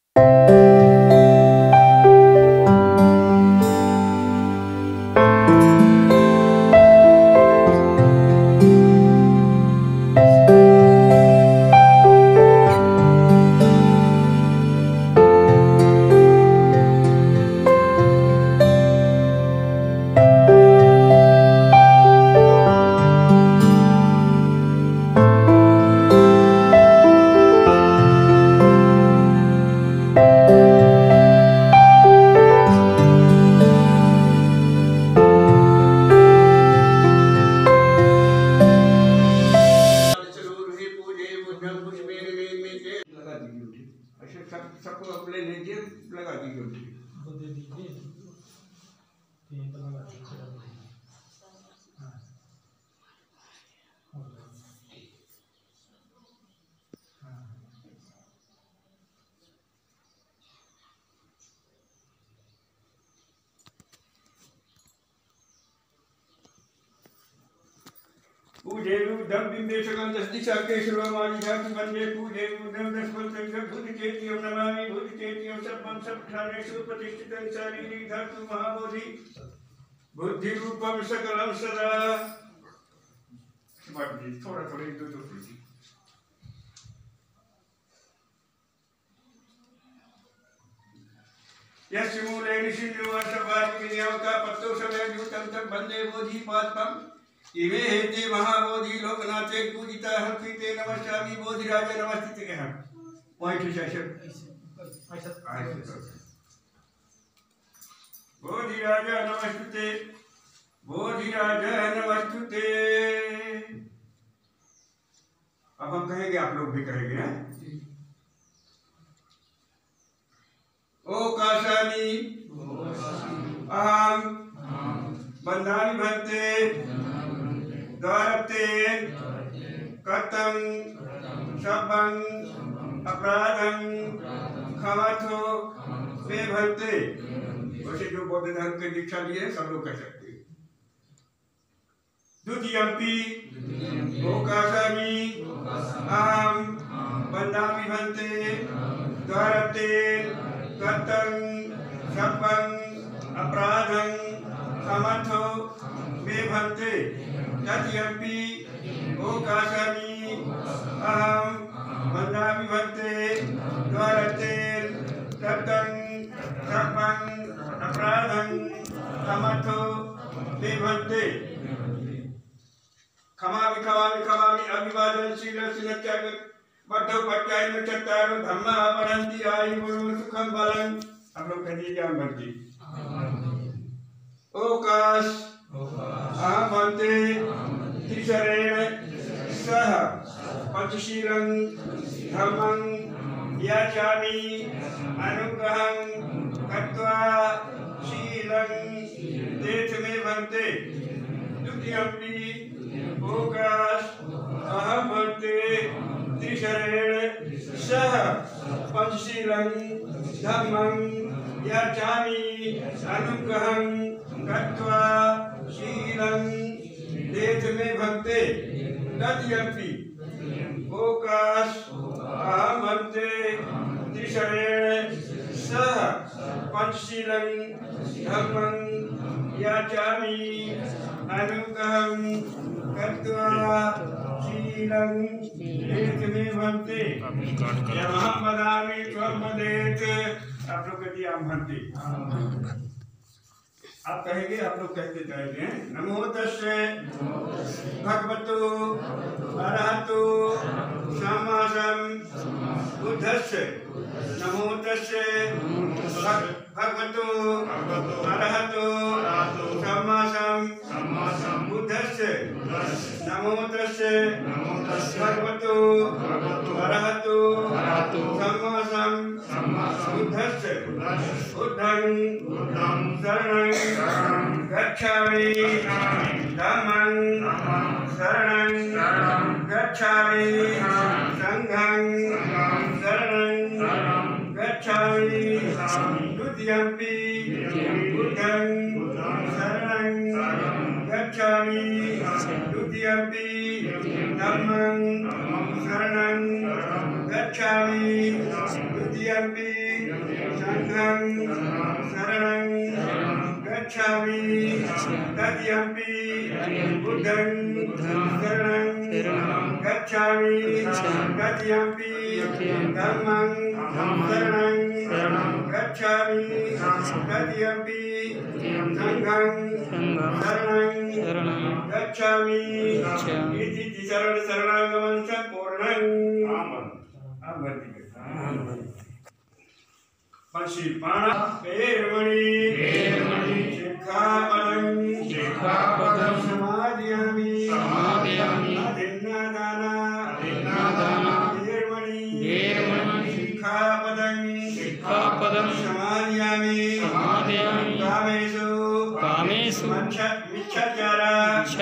सबको अपने लीजिए, लगा दीजिए उठी। पूजे दम बिंबे सकल दस दिशा के सर्वमानि धातु बंदे पूजे दम दस फल संग भूत चेतियो नमामि भूत चेतियो सबं सबठानेषु प्रतिष्ठितं शारीरि धातु महाबोधि बुद्धि रूपम सकलम सदा। थोड़ा थोड़ा दो दो फुल्की यस्य मूले निशिन्यवासवादिविनियोका पत्तो समय द्युतं तम बंदे बोधि पादपम इवे हेते महाबोधि लोकनाथे पूजिता हंसिते नमस्यामि बोधिराज नमस्ते के हम पॉइंट सेशन बोधिराज नमस्ते बोधिराज नमस्ते। अब हम कहेंगे, आप लोग भी कहेंगे हैं? ओ काशानी अहम बंधानि भंते द्वारते कथं सबं अपराधं क्षमथो मे भंते। वैसे जो बौद्ध धर्म के दीक्षा लिए सब लोग कह सकते हैं। द्वितीयंपि ओकाशामि अहं बंधामि भंते द्वारते कथं सबं अपराधं क्षमथो मे भंते। तृतीयंपि ओकाशामि अहं बंधामि भंते द्वारते कथं सबं अपराधं क्षमथो मे भंते। खमामि खमामि खमामि अभिवादन शील त्याग बद्धो पट्टायन चत्तारो धम्मा पढ़ंती आयु गुरु सुखम बलं। हम लोग कह दीजिए हम भंते। ओकाश अहं भंते त्रिशरेण सह पंचशीलं धम्मं याचामि अनुग्रहं कृत्वा शीलं देथ मे भंते। द्वितीयंपि ओकाश अहं भंते त्रिशरेण सह पंचशीलं धम्मं याचामि अनुग्रहं कृत्वा शीलं देथ मे भंते। तृतीयंपि ओकाश अहं भंते त्रिशरेण सह पंचशीलं धम्मं याचामि अनुग्रहं कृत्वा शीलं देथ मे भंते। यमहं वदामि त्वं वदेत्। आप लोग कहते हैं हम भंते। आप कहेंगे, आप लोग कहते जाएंगे। नमो तस्से भगवतो अरहतो सम्मा बुद्धस्से। नमो तस्से भगवतो अरहतो सम्मा बुद्धस्से। नमो तस्से भगवतो अरहतो सम्मा बुद्धस्से। बुद्धं शरणं गच्छामि धम्मं शरणं गच्छामि संघं शरणं गच्छामि। द्वितीयंपि बुद्धं शरणं गच्छामि। द्वितीयंपि धम्मं शरणं गच्छामि। द्वितीयंपि द्वितीयंपि संघं शरणं गच्छामि तृतीयंपि बुद्धं शरणं गच्छामि तृतीयंपि धम्मं शरणं गच्छामि तृतीयंपि संघं शरणं गच्छामि इति शरण शरणागमन संपूर्णं पश्चिमाना पेरमणि शिखापदं समादयामि अधिन्नादाना पेरमणि शिखापदं समादयामि कामेषु मिच्छाचारा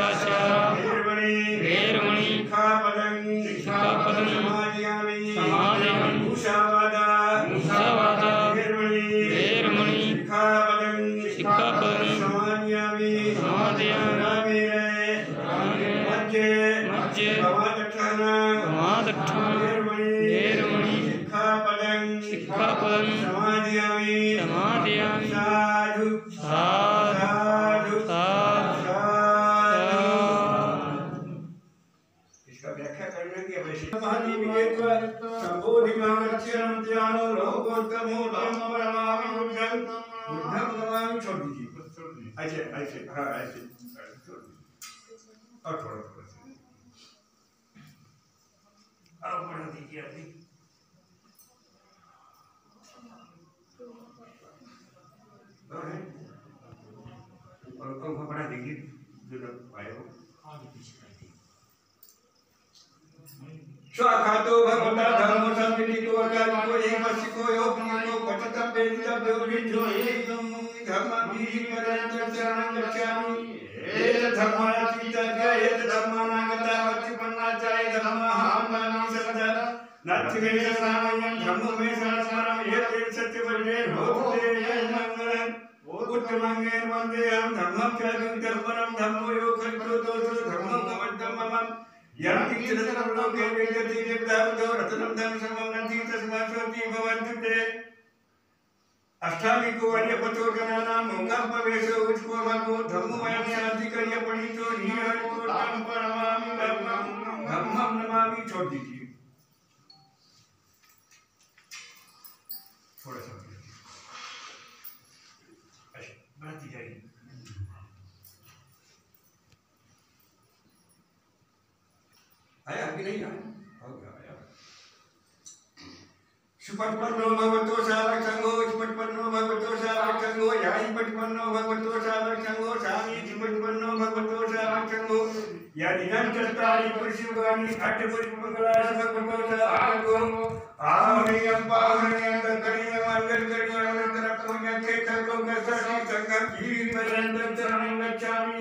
पेरमणि शिखापदं समादयामि मुसावादा पेरमणि शिखापदं समादयामि मज्जे पेरमणि शिखापदं समादयामि साधु इसका व्याख्या करने की आवश्यकता नमामि छोड़ दीजिए ऐसे ऐसे हाँ ऐसे और थोड़ा अब बढ़ा दीजिए अभी और कम बढ़ा दीजिए जो लोग आए हो स्वाखातो भगवता धर्मो संविदितो अकालिको एकमसिको योगिको पठतं वेदितं योगितो एकदम धर्मभिः परन्तरं गच्छामि एतद्धर्मातीतः एतद्धर्मानागता पच्चिपन्नाचाय धर्मः हामानि सदा नत्थिमे शरणं धर्मो मे शरणं एते सत्यवल्ले होते मंगलं उत्तमंगेन वन्देहं धर्मं च विदर्पणं धर्मो यो खल्तो दोषो धर्मं कवद्धं मम यं किञ्चिदतरं लोके विद्यते देवतावतो रत्नं धनं सर्वं नन्ति तस्मात् भवन्तु ते अष्टामिको अन्यपतो गणानां मोक्षापवेशो उच्चकोमको धर्मोऽयं शान्तिकर्यपणितो निहरितो तं प्रणमामि धम्मं नमामि छोड़ दीजिए थोड़ा सा बढ़ती जाइए आया कि नहीं आया हो गया आया सुपटपन्नो भगवतो सावक्षंगो सुपटपन्नो भगवतो सावक्षंगो याई पटपन्नो भगवतो सावक्षंगो सामी सुपटपन्नो भगवतो सावक्षंगो यदिदं चत्तारि पुरुषयुगानि अष्टपुरुषमङ्गलानि भगवतो सावक्षंगो आहमेयं पावनेयं गणगणीयमङ्गलकरणीयमनन्तरपुण्यक्षेत्रलोकस्य संघं गिरिपर्यन्तं शरणं गच्छामि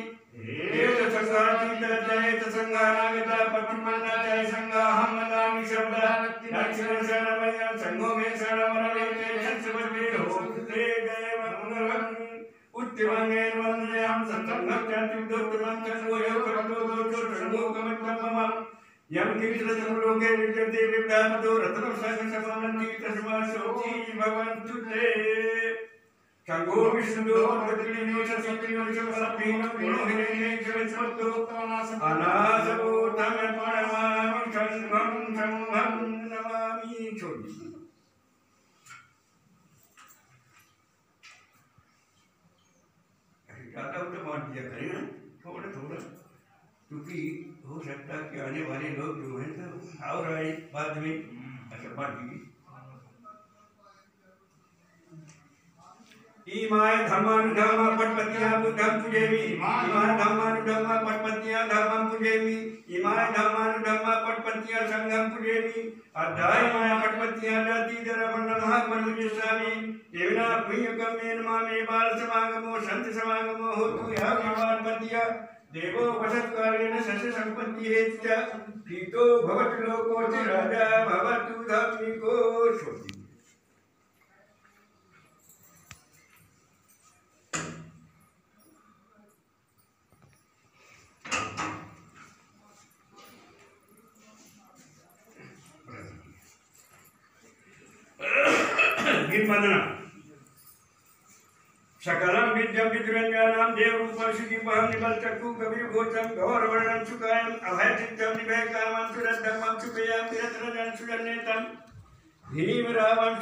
संघानागता पतिमन्नाचाय संघाहं वदामि शब्दा दक्षिणं शरणमयं संघो मे शरणमरवेते सत्सवद्वे होते देवमङ्गलम् उत्तमङ्गेन वन्दयामि सत्सङ्गं चात्युदोत्तमं संघो यो कर्तो दोषो संघो कमत्तं मम यं किञ्चिदतं लोके विद्यते विद्यामतो रत्नं संघसमनन्ति तस्मात् शोची भवन्तु ते संगो विष्णुदो भद्रिणीच संक्रियोच फलपीनं गुणोहिने जगत्सत्तो अनासवो तम प्रणमामि संघं नमामि छोड़ दीजिए ज़्यादा तो बांट दिया करें ना थोड़ा थोड़ा क्योंकि हो सकता है कि आने वाले लोग जो हैं तो और आए बाद में अच्छा बांट दीजिए इमाय धम्मानुधम्म पटपतिया बुद्धं पूजेमि इमाय धम्मानुधम्म पटपतिया धर्मं पूजेमि इमाय धम्मानुधम्म पटपतिया संघं पूजेमि अद्धाय माय पटपतिया जाति जरवन्नमः मनुष्यामि देवना पुण्यकम्मेन मामे बाल समागमो संत समागमो होतु यः विवादपतिया देवो वसत्कारेण सस्य संपत्तिः च प्रीतो भवतु लोकोऽस्ति राजा भवतु धार्मिको शोति अभिमदना सकलम विद्यम विद्रंजनाम देवरूपम शुचिपहम निबलचक्षु कविर्भूतम गौरवर्णम सुकायम अभयचित्तम निभयकामं सुरद्धमं सुपेयं विरत्रजं सुजन्नेतम भीमरावं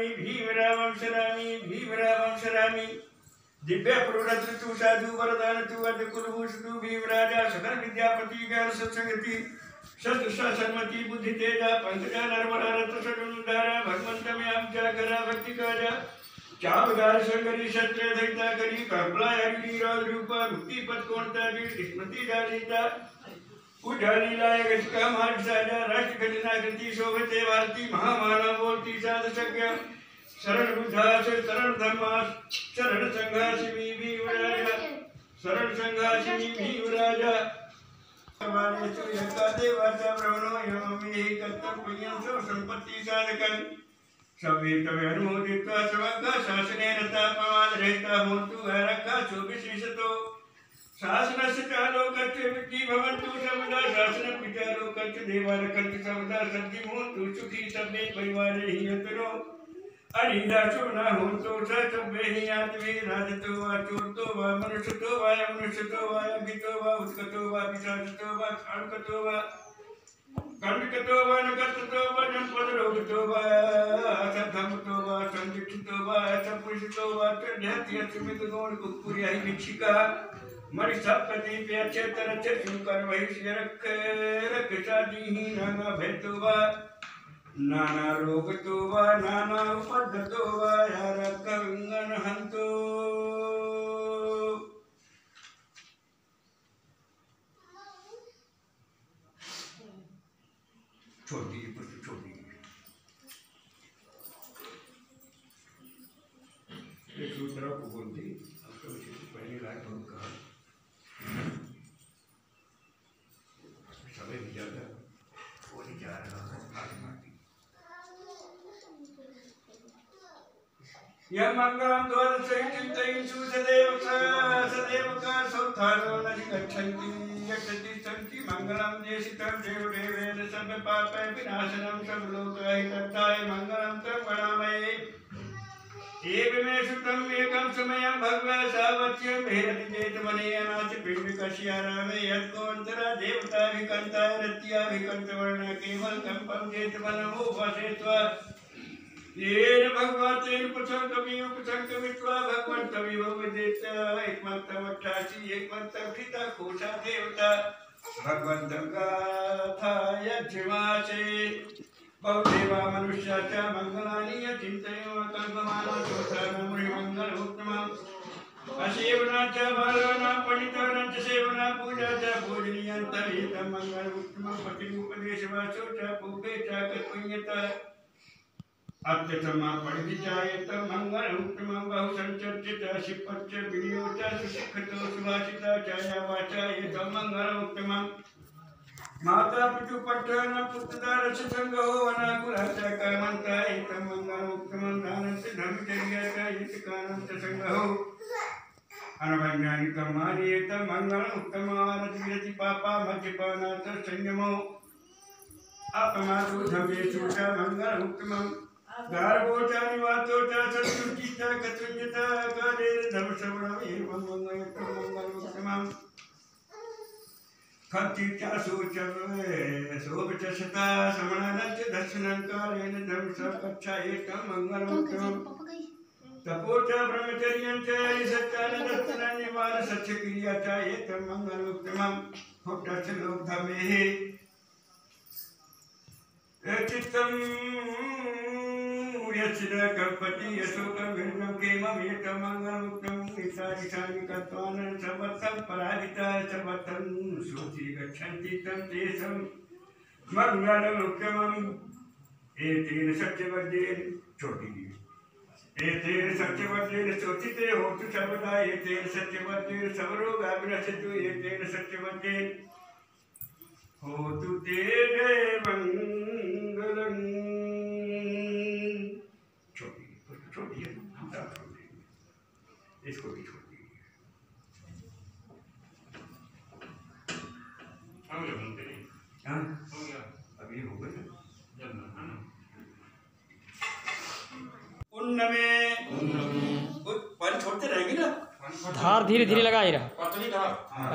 शरामि दिव्य प्रोरत तु साधु वरदान तु अद्कुलभूषु भीमराजा सकल विद्यापति ज्ञान सत्संगति शस्त्र सन्मति बुद्धि तेजा पंकजा नरवरा रत्न सगुणधारा भगवंत में हम जागरा भक्ति काजा चावगार संगरी शस्त्र दैता करी कपला हरि राज रूपा मुक्ति पद कोणता जी स्मृति जालिता उजाली लाय गजका मार्ग साजा राष्ट्र घटना कृति शोभते भारती महामानव बोलती साध सज्ञा शरण बुद्धास शरण धर्मास शरण संघासिमी भीमराजा शरण संघासिमी भीमराजा हमारे सूर्यका देवाचा ब्रह्मणो यमि कर्तव्यं सर्व संपत्ति साधकं सवेत में अनुमोदित्वा सर्वगा शासने रता पवान रहता होतु हरका शोभिशिषतो शासनस्य चालोकस्य विद्धि भवन्तु सर्वदा शासन पिचालोकस्य देवारकस्य सर्वदा सद्धि होतु सुखी सभ्ये परिवारे हि यतरो अरिदासो न होतो सभ्ये हि आत्मे राजतो वा चोरतो वा मनुष्यतो वा अमनुष्यतो वा अभितो वा उत्कतो वा पिशाचतो वा खाणकतो वा कंडकतो वा नकर्ततो वा जनपदरोगतो वा असधमतो वा संदिक्षितो वा असपुरुषतो वा तद्यत्यस्मित गौण कुपुर्या हि भिक्षिका मरिसपति प्यचतर चुकर वैश्य रख सादि नाना भेतो वा नाना रोगतो वा नाना उपद्धतो वा यार कंगन हंतो छोटी एक दूसरा को बोलती आपको पहले लायक बहुत कहा समय भी ज्यादा वो नहीं जा रहा है यह मंगलम द्वादशैचिन्तयिषु सदैव का सौथानो न गच्छन्ति यक्षति सन्ति मंगलम देशितं देवदेवेन सर्वपापै विनाशनं सर्वलोकहिताय मंगलम तं गणामहे एवमे सुतं एकं समयं भगवः सावच्यं भेरति चेतमने अनाथ पिण्डिकस्यारामे यत्कोऽन्तरा देवता विकन्ताय रत्या विकन्तवर्ण केवल कंपं चेतमनमो वसेत्वा येन भगवतेन पुछंकमित्वा भगवन्तमिव विदित एकमन्तमट्टासि एकमन्तमखिता कोशा देवता भगवन्तं गाथाय जिमासे बहुदेवा मनुष्या च मंगलानि चिन्तयो कल्पमाना दोषानमुनि मंगलोत्तमम् असेवना च बालानां पंडितानां च सेवना पूजा च पूजनीयं तमेतं मंगलोत्तमं पतिमुपदेशवाचो च पूपे च कत्वय्यता अत्यतमा परिचायत मंगल उत्तमं बहुसंचर्चित शिपच्च विनियोच सुशिक्षितो सुभाषिता छाया वाचा एत मंगल उत्तमं माता पितु पट्टन पुत्रदारस्य संगो अनाकुलाचा कामन्ता एत मंगल उत्तमं दानस्य धर्मचर्याचा एत कामन्त संगो अनवैज्ञानिकं मानियेत मंगल उत्तमारति विरति पापा मज्जपानात् संयमो अपमादो धमेषु च मंगल उत्तमं गार्भोचा निवातोचा सत्सुचिता कथुन्यता कालेन धर्मश्रवणम् एवं मंगलोत्तमं खच्चिता शोभचषता समणानच्च दर्शनं कालेन धर्मश्रवकच्छा एकं मंगलोत्तमं तपोचा ब्रह्मचर्यं च सच्चानदर्शनं निवार सच्चक्रिया च एकं मंगलोत्तमं होट्टस्य लोकधमेः चित्तं यस्य कल्पति यशोकं विर्णं केमं एकं मंगलोत्तमं ईशानि कत्वान् सर्वतं पराजिता सर्वतं श्रुति गच्छन्ति तं तेषं मंगलोत्तमम् एतेन सत्यवद्येन छोटी एतेन सत्यवद्येन शोचिते होतु सर्वदा एतेन सत्यवद्येन सर्वरोगा विनश्यन्तु एतेन सत्यवद्येन होतु ते जय मंगलम् छोटी है इसको भी छोड़ दीजिए अभी हो गया में पानी छोड़ते रहेंगे ना, धार धीरे धीरे लगा ही रहा। पतली धार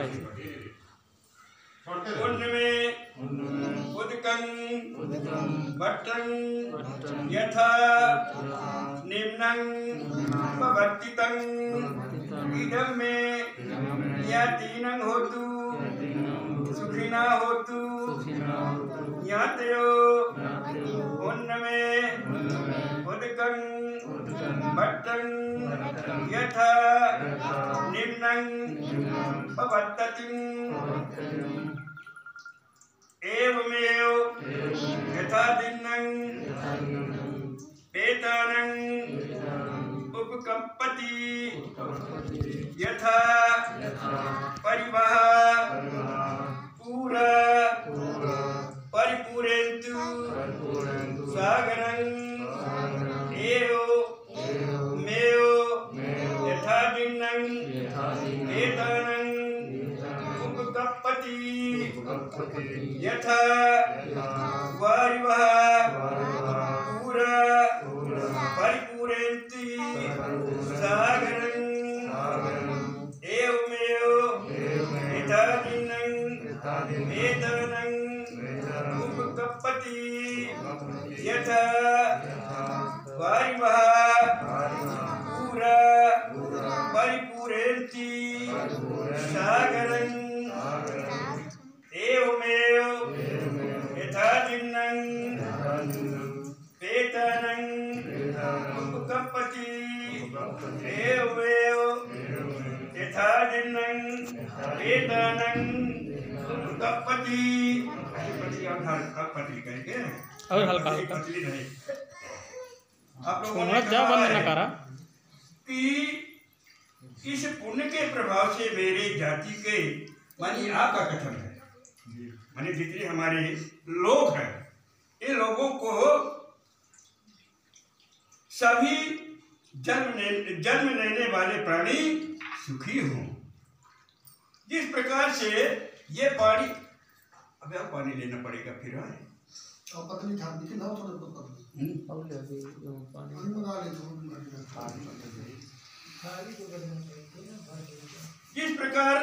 में उदकं भट्टं यथा निम्नं पवर्तितं इदं मे यातीनं होतु सुखिना होतु यातयो में उदकं भट्टं यथा निम्नं पवर्तति एवमेव यथा दिनं पेतानं उपकम्पति यथा परिवः पूरा परिपूरयन्तु सागरं एवमेव यथा दिनं पेतानं उपकम्पति यथा वारिवः पूरा परिपूरयन्ति सागरं एवमेव यथा दिनं पेतानं उपकम्पति यथा वारिवः पूरा परिपूरयन्ति सागरं एवमेव यथा दिनं पेतानं उपकम्पति एवमेव यथा दिनं पेतानं उपकम्पति करके और हल्का रहे। आप लोगों ने क्या बंद न करा कि इस पुण्य के प्रभाव से मेरे जाति के मानी आपका कथन है, माने जितने हमारे लोग हैं इन लोगों को सभी जन्म लेने वाले प्राणी सुखी हों। जिस प्रकार से ये पानी, अब आप पानी लेना पड़ेगा फिर आए और पतली था देखिए ना थोड़ा पानी मंगा ले जिस प्रकार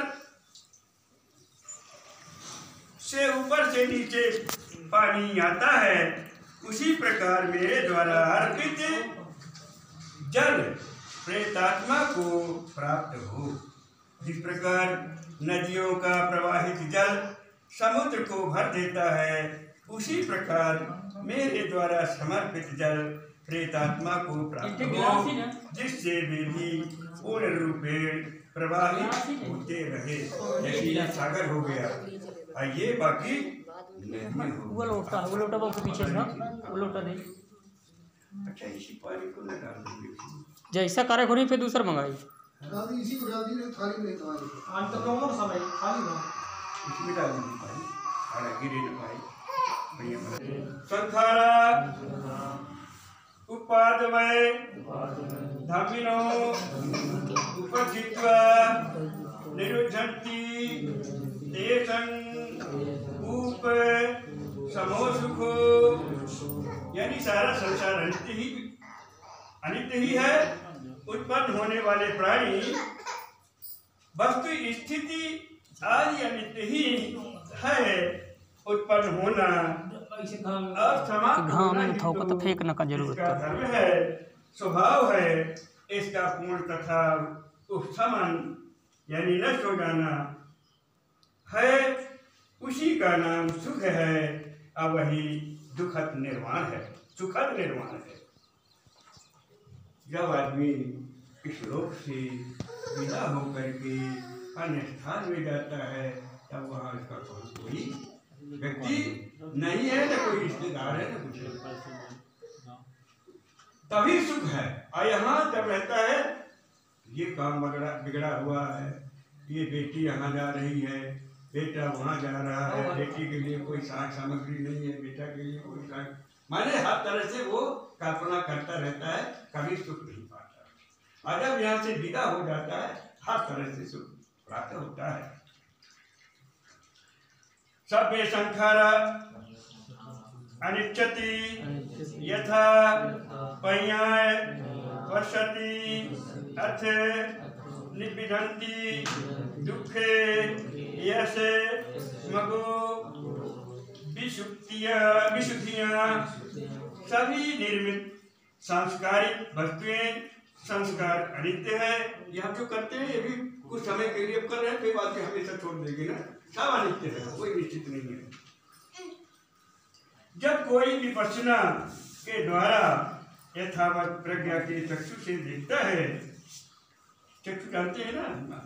से ऊपर से नीचे पानी आता है उसी प्रकार मेरे द्वारा अर्पित जल प्रेतात्मा को प्राप्त हो। जिस प्रकार नदियों का प्रवाहित जल समुद्र को भर देता है उसी प्रकार मेरे द्वारा समर्पित जल प्रेतात्मा को प्राप्त हो, जिससे वे भी पूर्ण रूप में प्रवाहित होते रहे। जैसे सागर हो गया आइए बाकी वो लोटा बाबू पीछे ना वो लोटा दे। अच्छा इसी पानी को न डाल देंगे, जैसा करे घोड़ी फिर दूसरा मंगाई डाल दी इसी को डाल दी थाली में तो आज तक और समय खाली ना इसमें डाल दीजिए पानी और गिरे न पाए संखारा उपादवय धामिनो उपजित्वा निरुद्धन्ति तेषं ऊप समो सुखो। यानी सारा संसार अनित्य ही है। उत्पन्न होने वाले प्राणी वस्तु स्थिति आदि अनित्य ही है। उत्पन्न होना और समाप्त होना तो फेंकने का जरूरत धर्म है, स्वभाव है। इसका पूर्ण तथा उपशमन यानी नष्ट हो जाना है, उसी का नाम सुख है। अब वही दुखद निर्वाण है, सुखद निर्वाण है। जब आदमी इस लोक से विदा होकर के अन्य स्थान में जाता है तब वहाँ इसका कोई व्यक्ति नहीं है, न कोई रिश्तेदार है, न कुछ, तभी सुख है। और यहाँ जब रहता है ये काम बिगड़ा हुआ है, ये बेटी यहाँ जा रही है, बेटा वहाँ जा रहा है, बेटी के लिए कोई साग सामग्री नहीं है, बेटा के लिए कोई साग, माने हर तरह से वो कल्पना करता रहता है, कभी सुख नहीं पाता। और जब यहाँ से विदा हो जाता है हर तरह से सुख प्राप्त होता है। सभ्य संखारा अनिच्छति यथा पय्याय पश्यति अथ निबिधन्ति दुःखे यस्य मगो विशुद्धियाँ सभी निर्मित सांस्कारिक वस्तुएं संस्कार अनित्य है। यहाँ जो करते हैं ये भी कुछ समय के लिए कर रहे हैं, फिर बाद में हमेशा छोड़ देंगे ना। सब अनित्य है, कोई निश्चित नहीं है। जब कोई विपश्यना के द्वारा यथावत प्रज्ञा के चक्षु से देखता है, चक्षु जानते हैं ना,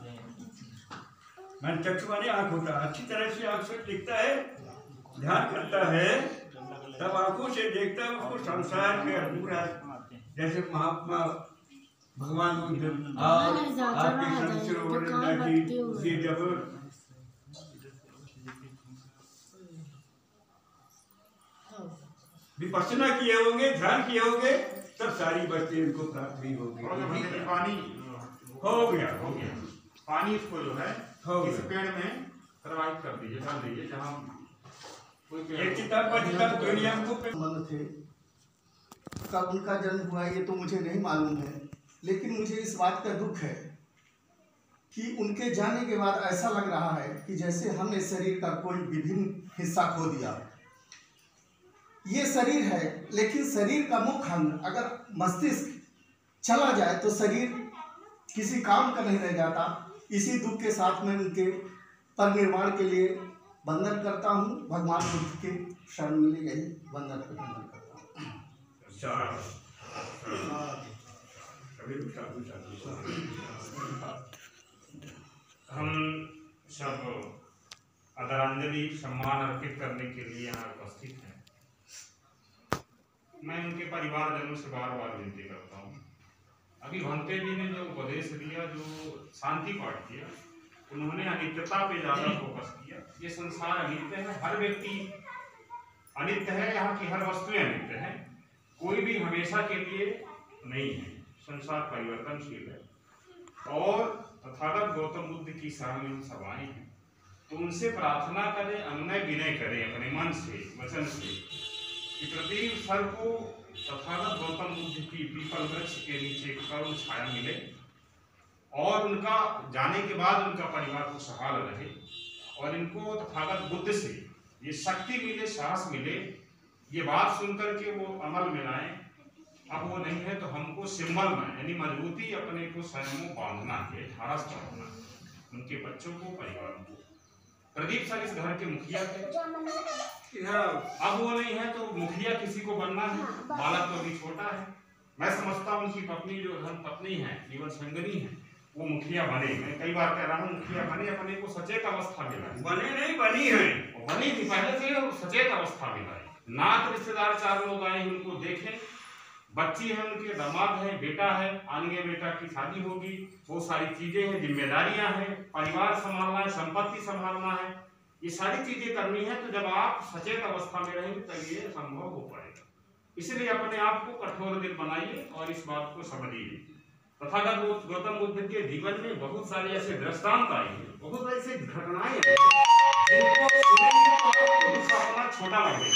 मन चक्षु माने आँख होता है, अच्छी तरह से आँख से दिखता है, ध्यान करता है, तब आंखों से देखता है उसको संसार के पूरा, जैसे महात्मा भगवान बुद्ध आपके संसरोवर जब विपश्यना किए होंगे, ध्यान किए होंगे, तब सारी वस्तुएं उनको प्राप्त हुई होगी। पानी हो गया पानी इसको जो है हो इस गया। पेड़ में प्रवाहित कर दीजिए, डाल दीजिए जहाँ कोई पेड़ एक किताब पर जितना दुनिया को मन थे कब उनका जन्म हुआ ये तो मुझे नहीं मालूम है, लेकिन मुझे इस बात का दुख है कि उनके जाने के बाद ऐसा लग रहा है कि जैसे हमने शरीर का कोई विभिन्न हिस्सा खो दिया। ये शरीर है, लेकिन शरीर का मुख्य अंग अगर मस्तिष्क चला जाए तो शरीर किसी काम का नहीं रह जाता। इसी दुख के साथ में उनके परिनिर्वाण के लिए वंदन करता हूँ। भगवान बुद्ध के शरण में यही वंदन करता हूँ। हम सब आदरांजलि सम्मान अर्पित करने के लिए यहाँ उपस्थित हैं। मैं उनके परिवारजनों से बार बार विनती करता हूँ। अभी भंते जी ने जो उपदेश दिया, जो शांति पाठ किया, उन्होंने अनित्यता पे ज्यादा फोकस किया। ये संसार अनित्य है, हर व्यक्ति अनित्य है, यहाँ की हर वस्तुएं अनित्य है, कोई भी हमेशा के लिए नहीं है। संसार परिवर्तनशील है और तथागत गौतम बुद्ध की शरण में सब आए हैं, तो उनसे प्रार्थना करें, अनुनय विनय करें अपने मन से, वचन से, कि प्रत्येक फल को तथागत गौतम बुद्ध की पीपल वृक्ष के नीचे करुण छाया मिले और उनका जाने के बाद उनका परिवार खुशहाल रहे और इनको तथागत बुद्ध से ये शक्ति मिले, साहस मिले। ये बात सुनकर के वो अमल में लाए। अब वो नहीं है तो हमको सिंबल में यानी मजबूती अपने को स्वयं को बांधना है, ढारस बांधना, उनके बच्चों को, परिवार को। प्रदीप सर इस घर के मुखिया थे, अब वो नहीं है तो मुखिया किसी को बनना है, बालक तो अभी छोटा है। मैं समझता हूँ उनकी पत्नी जो धर्म पत्नी है, जीवन संगनी है, वो मुखिया बने। मैं कई बार कह रहा हूँ मुखिया बने, अपने को सचेत अवस्था मिला, बने नहीं बनी है, बनी थी पहले से, सचेत अवस्था मिला है। नात रिश्तेदार चार लोग आए, उनको देखें, बच्ची है उनके, दामाद है, बेटा है, आगे बेटा की शादी होगी, बहुत सारी चीजें हैं, जिम्मेदारियां हैं, परिवार संभालना है, संपत्ति संभालना है, ये सारी चीजें करनी है। तो जब आप सचेत अवस्था में रहेंगे तब ये संभव हो पाएगा। इसलिए अपने आप को कठोर दिल बनाइए और इस बात को समझिए। तथागत गौतम बुद्ध के जीवन में बहुत सारे ऐसे दृष्टांत आए हैं, बहुत ऐसे घटनाएं हैं जिनको सुनेंगे तो आपको दूसरा अपना छोटा लगेगा।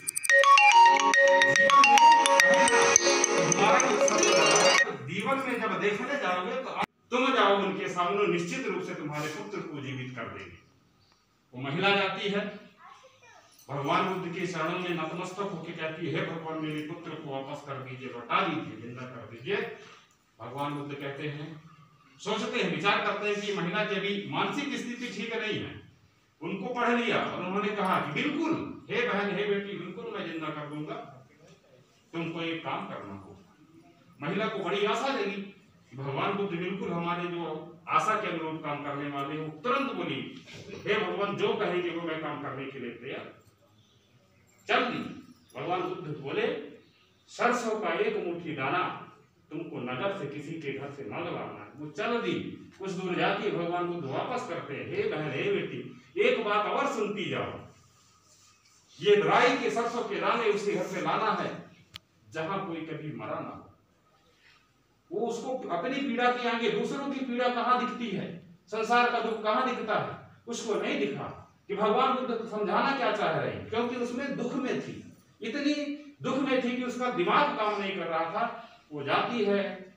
जीवन में जब देखने जाओगे तो तुम जाओ उनके सामने, निश्चित रूप से तुम्हारे पुत्र को जीवित कर देंगे। वो महिला जाती है भगवान बुद्ध के शरण में नतमस्तक होकर कहती है, भगवान मेरे पुत्र को वापस कर दीजिए, लौटा दीजिए, जिंदा कर दीजिए। भगवान बुद्ध कहते हैं, सोचते हैं, विचार करते हैं कि महिला की अभी मानसिक स्थिति ठीक नहीं है। उनको पढ़ लिया और उन्होंने कहा कि बिल्कुल, हे बहन, हे बेटी, बिल्कुल मैं जिंदा कर दूंगा, तुमको एक काम करना होगा। महिला को बड़ी आशा लगी, भगवान बुद्ध बिल्कुल हमारे जो आशा के अनुरूप काम करने वाले हो। तुरंत बोली, हे भगवान, जो कहेंगे वो मैं काम करने के लिए तैयार। चल दी। भगवान बुद्ध बोले, सरसों का एक मुट्ठी दाना तुमको नगर से किसी के घर से न लगाना। वो चल दी। कुछ दूर जाके भगवान बुद्ध वापस करते हैं, हे बहन, हे बेटी, एक बात और सुनती जाओ, ये राई के सरसों के दाने उसी घर से लाना है जहां कोई कभी मरा ना हो। वो उसको अपनी पीड़ा के आगे दूसरों की पीड़ा कहाँ दिखती है, संसार का दुख कहाँ दिखता है, उसको नहीं दिखा कि भगवान बुद्ध समझाना क्या चाह रहे हैं, क्योंकि उसमें दुख में थी, इतनी दुख में थी कि उसका दिमाग काम नहीं कर रहा था। वो जाती है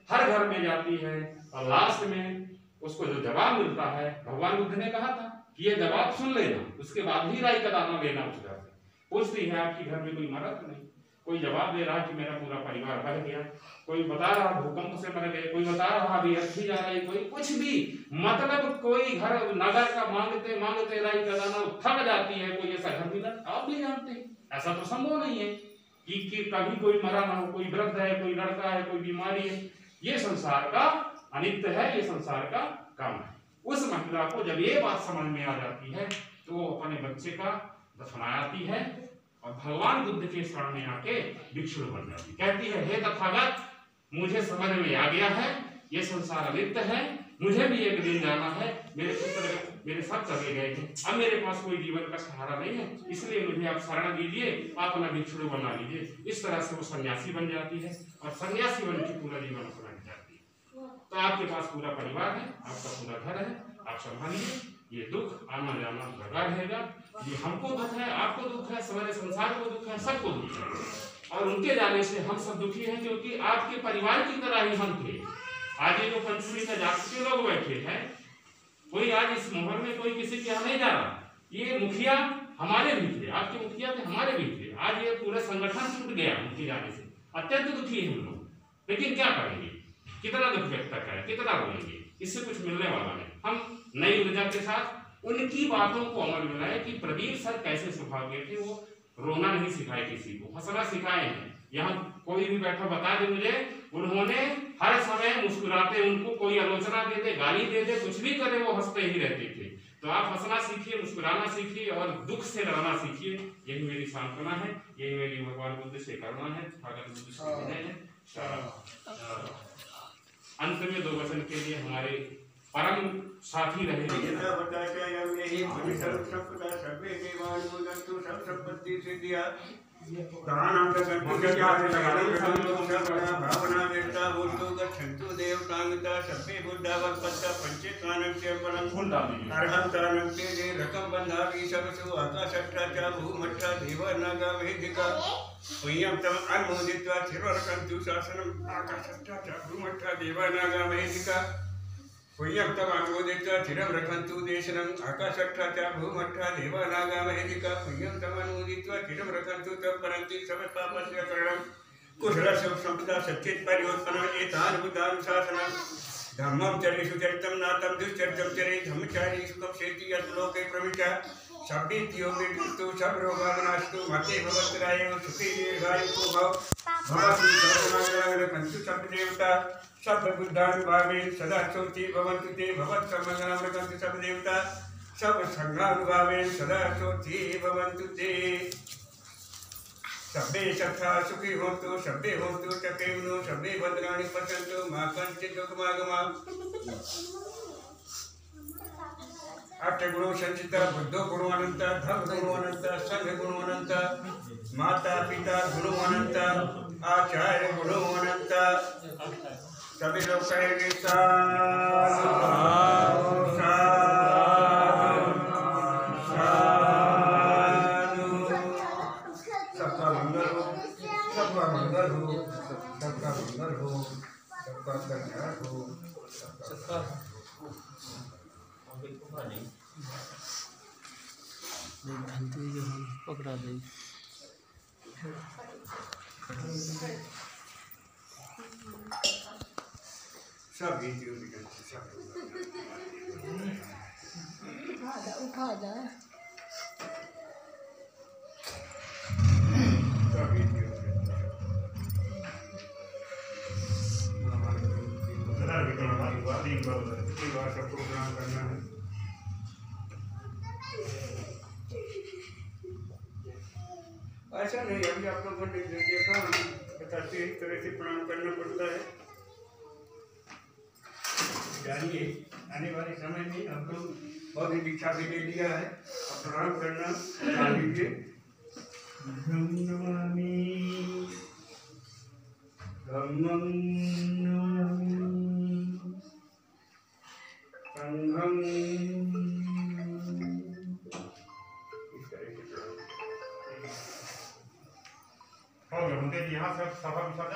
हर घर में जाती है और लास्ट में उसको जो जवाब मिलता है, भगवान बुद्ध ने कहा था कि ये जवाब सुन लेना, उसके बाद ही राई का दाना लेना उस घर से। पूछती है आपके घर में कोई मरा तो नहीं? कोई जवाब दे रहा कि मेरा पूरा परिवार बह गया, कोई बता रहा भूकंप से मर गए, कोई बता रहा अभी अच्छी जा रही, कोई कुछ भी, मतलब कोई घर नगर का मांगते मांगते राई का दाना थक जाती है। कोई ऐसा घर मिला? आप भी जानते हैं ऐसा तो संभव नहीं है कि कभी कोई मरा ना हो। कोई वृद्ध है, कोई लड़का है, कोई बीमारी है, ये संसार का अनित्य है, ये संसार का काम है। उस महिला को जब ये बात समझ में आ जाती है तो वो अपने बच्चे का दफनाती है और भगवान बुद्ध के शरण में आके भिक्षु बन जाती। कहती है, हे तथागत, मुझे समझ में आ गया है ये संसार अनित्य है, मुझे भी एक दिन जाना है, मेरे पुत्र मेरे सब चले गए हैं, अब मेरे पास कोई जीवन का सहारा नहीं है, इसलिए मुझे आप शरण दीजिए, आप अपना भिक्षु बना लीजिए। इस तरह से वो सन्यासी बन जाती है और सन्यासी बन के पूरा जीवन अपना जाती है। तो आपके पास पूरा परिवार है, आपका पूरा घर है, आप संभालिए। ये दुख आना जाना लगा रहेगा, ये हमको दुख है, आपको दुख है, सारे संसार को दुख है, सबको दुख है। और उनके जाने से हम सब दुखी हैं, क्योंकि आपके परिवार की तरह ही हम थे। आज ये जो पंचमी का जात के लोग बैठे हैं, कोई आज इस मोहर में कोई किसी के यहाँ नहीं जा रहा। ये मुखिया हमारे भी थे, आपके मुखिया थे, हमारे भी थे। आज ये पूरा संगठन टूट गया उनके जाने से, अत्यंत दुखी है हम लोग। लेकिन क्या करेंगे, कितना दुख व्यक्त करें, कितना रोएंगे, इससे कुछ मिलने वाला नहीं। हम नई ऊर्जा के साथ उनकी बातों को अमल में लाए कि प्रदीप सर कैसे स्वभाव के थे। वो रोना नहीं सिखाए, किसी को हंसना सिखाए हैं। यहाँ कोई भी बैठा बता दे मुझे, उन्होंने हर समय मुस्कुराते, उनको कोई आलोचना दे दे, गाली दे दे, कुछ भी करे, वो हंसते ही रहते थे। तो आप हंसना सीखिए, मुस्कुराना सीखिए और दुख से लड़ना सीखिए। यही मेरी सांत्वना है, यही मेरी भगवान बुद्ध से करुणा है, भगवान बुद्ध से विनय है। अंत में 2 वचन के लिए हमारे परम साथी रहे पुण्यं अनुमोदित्वा चिरं रक्षन्तु देशनं आकाशट्ठा च भूमट्ठा देवानागामहेदिका पुण्यं अनुमोदित्वा चिरं रक्षन्तु तत्परन्ति समस्तापस्य शरणं कुशलस्य संपदा सच्चित् परिवर्तनं एतान् बुद्धानुशासनं धम्मं चरेषु चरितं नातं दुश्चरितं चरे धम्मचारी सुखं शेति यद्लोके प्रविष्टा शब्देत्योगे तु शब्दरोगाविनाशतु मते भवत्राय सुखे दीर्घायुः भव भवतु सर्वमङ्गलकन्तु शब्ददेवता शब्दबुद्धानुभावेन सदा शोचि भवन्तु ते भवत्सर्वमङ्गलं रक्षन्तु शब्ददेवता सर्वसंघानुभावेन सदा शोचि भवन्तु ते शब्दे सत्ता सुखी होन्तु शब्दे होन्तु चकेवनु शब्दे भद्राणि पश्यन्तु मा कञ्चित् दुःखमागमः अष्टगुणों संचिता बुद्धो गुणो अनंत धर्म गुणो अनंत संघ गुणो अनंत माता पिता गुणो अनंत आचार्य गुणो अनंत। सभी लोग कहेंगे साधु साधु। सबका मंगल हो, सबका मंगल हो, सबका मंगल हो, सबका कल्याण हो, सबका पकड़ा दे सब उठा जाए सबको प्रणाम करना है। ऐसा नहीं, अभी आप लोगों ने देखा बताते इस तरह से प्रणाम करना पड़ता है। जानिए आने वाले समय में हम लोग बहुत ही दीक्षा भी ले लिया है, अब प्रणाम करना जान लीजिए। धम्मं संघं इस तरह से प्रणाम। और यहाँ से सभा